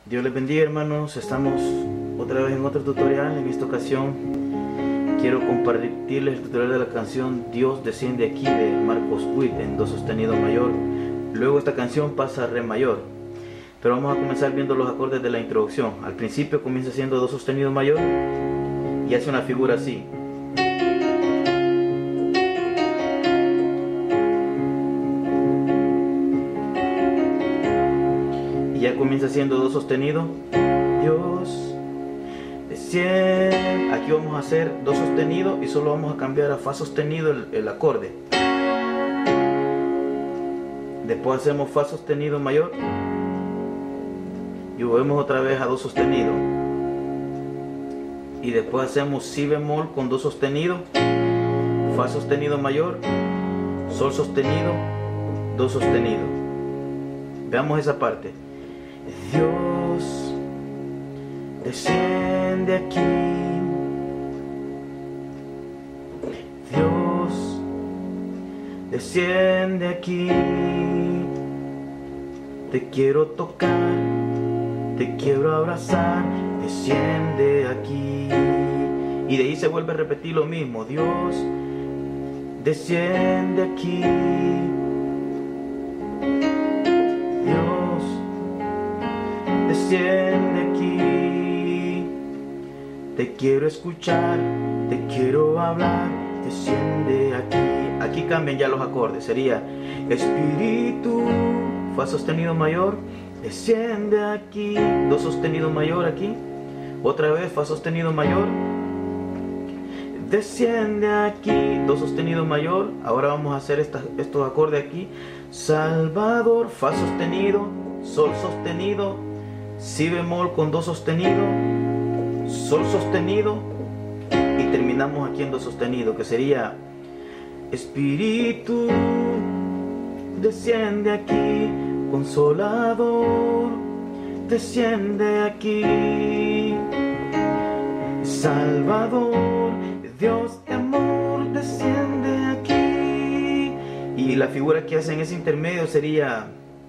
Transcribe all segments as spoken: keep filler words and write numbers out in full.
Dios les bendiga, hermanos. Estamos otra vez en otro tutorial. En esta ocasión quiero compartirles el tutorial de la canción Dios desciende aquí de Marcos Witt en do sostenido mayor. Luego esta canción pasa a re mayor, pero vamos a comenzar viendo los acordes de la introducción. Al principio comienza siendo do sostenido mayor y hace una figura así. Ya comienza siendo do sostenido, Dios desciende. Aquí vamos a hacer do sostenido y solo vamos a cambiar a fa sostenido el, el acorde. Después hacemos fa sostenido mayor y volvemos otra vez a do sostenido, y después hacemos si bemol con do sostenido, fa sostenido mayor, sol sostenido, do sostenido. Veamos esa parte. Dios desciende aquí, Dios desciende aquí, te quiero tocar, te quiero abrazar, desciende aquí. Y de ahí se vuelve a repetir lo mismo. Dios desciende aquí, desciende aquí, te quiero escuchar, te quiero hablar, desciende aquí. Aquí cambian ya los acordes, sería Espíritu, fa sostenido mayor, desciende aquí, do sostenido mayor aquí, otra vez fa sostenido mayor, desciende aquí, do sostenido mayor. Ahora vamos a hacer estas, estos acordes aquí. Salvador, fa sostenido, sol sostenido, si bemol con do sostenido, sol sostenido, y terminamos aquí en do sostenido, que sería Espíritu desciende aquí, Consolador desciende aquí, Salvador, Dios de amor desciende aquí. Y la figura que hacen ese intermedio sería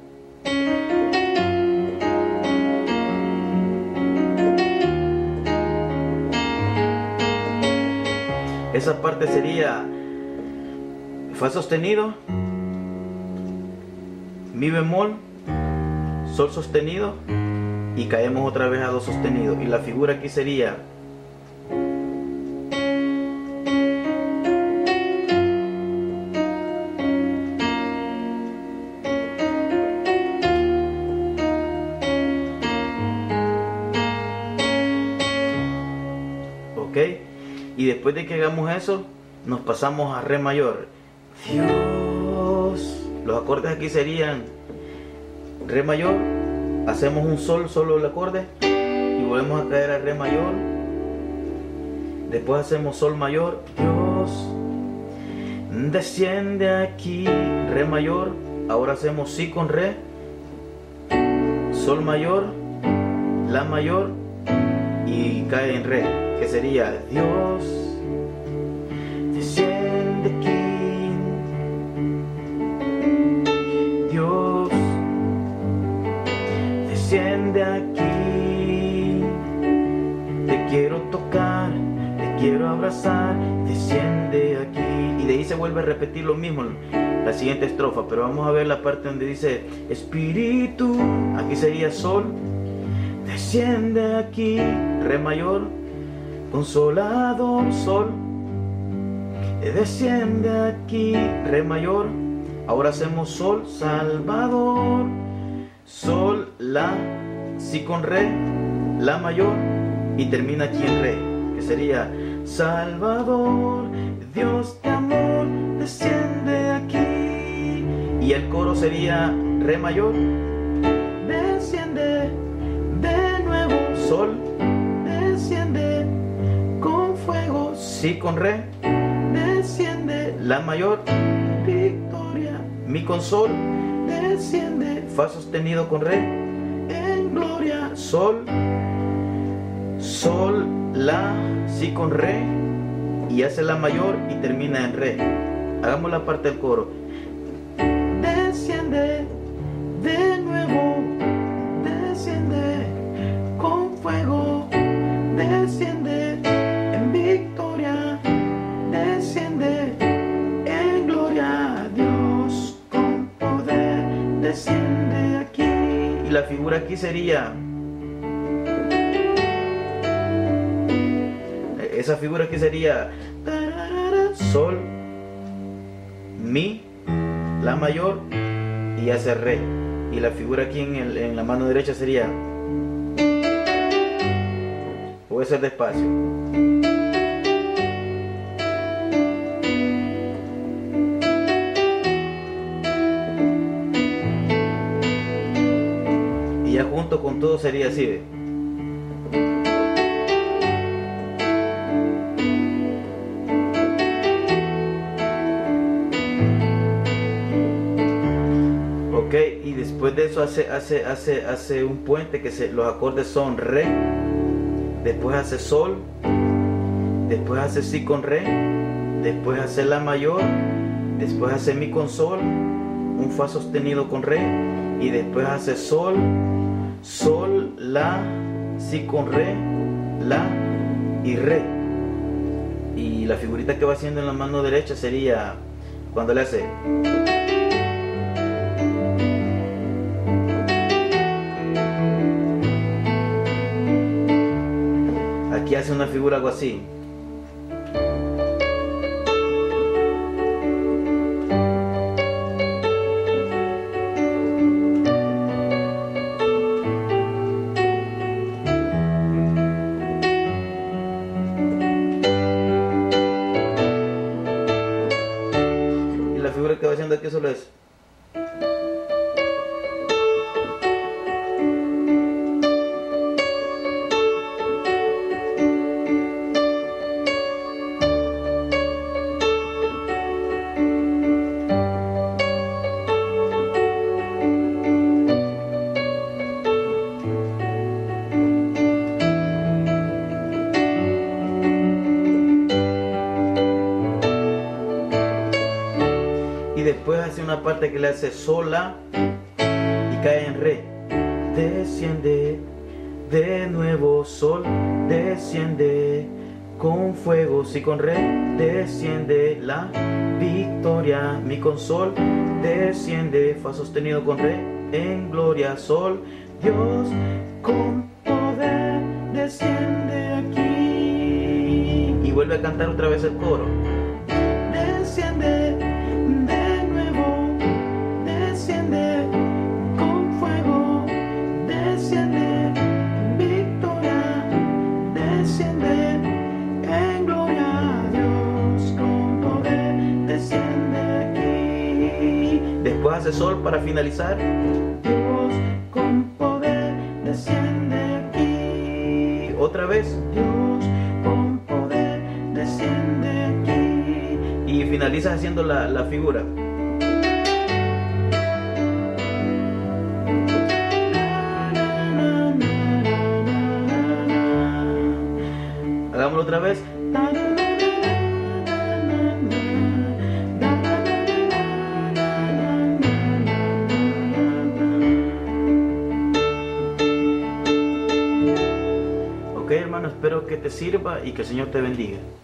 esa parte sería fa sostenido, mi bemol, sol sostenido, y caemos otra vez a do sostenido. Y la figura aquí sería ok. Y después de que hagamos eso, nos pasamos a re mayor. Dios. Los acordes aquí serían re mayor, hacemos un sol, solo el acorde, y volvemos a caer a re mayor. Después hacemos sol mayor. Dios desciende aquí, re mayor. Ahora hacemos si con re, sol mayor, la mayor, y cae en re, que sería Dios desciende aquí, Dios desciende aquí, te quiero tocar, te quiero abrazar, desciende aquí. Y de ahí se vuelve a repetir lo mismo la siguiente estrofa, pero vamos a ver la parte donde dice Espíritu, aquí sería sol, desciende aquí, re mayor, Consolador, sol, desciende aquí, re mayor. Ahora hacemos sol, Salvador, sol, la, si con re, la mayor, y termina aquí en re, que sería Salvador, Dios de amor, desciende aquí. Y el coro sería re mayor, desciende de nuevo, sol, desciende con fuego, si con re, desciende, la mayor, victoria, mi con sol, desciende, fa sostenido con re, en gloria, sol, sol, la, si con re, y hace la mayor y termina en re. Hagamos la parte del coro. Desciende de nuevo, desciende y la figura aquí sería, esa figura aquí sería sol, mi, la mayor y hace re, y la figura aquí en, el, en la mano derecha sería, voy a hacer despacio, y ya junto con todo sería así, ¿ve? Ok, y después de eso hace, hace, hace, hace un puente que se, los acordes son re, después hace sol, después hace si con re, después hace la mayor, después hace mi con sol, un fa sostenido con re, y después hace sol, sol, la, si con re, la y re. Y la figurita que va haciendo en la mano derecha sería cuando le hace, aquí hace una figura algo así. Y la figura que va haciendo aquí solo es. Y después hace una parte que le hace sol, la y cae en re. Desciende de nuevo sol, desciende con fuego, si con re, desciende la victoria, mi con sol, desciende fa sostenido con re, en gloria sol, Dios con poder desciende aquí. Y vuelve a cantar otra vez el coro. Desciende de nuevo, desciende con fuego, desciende victoria, desciende en gloria, Dios con poder desciende aquí. Después hace sol para finalizar. Dios con poder desciende aquí. Otra vez. Dios con poder desciende aquí. Y finalizas haciendo la, la figura. Hagámoslo otra vez. Ok, hermano, espero que te sirva y que el Señor te bendiga.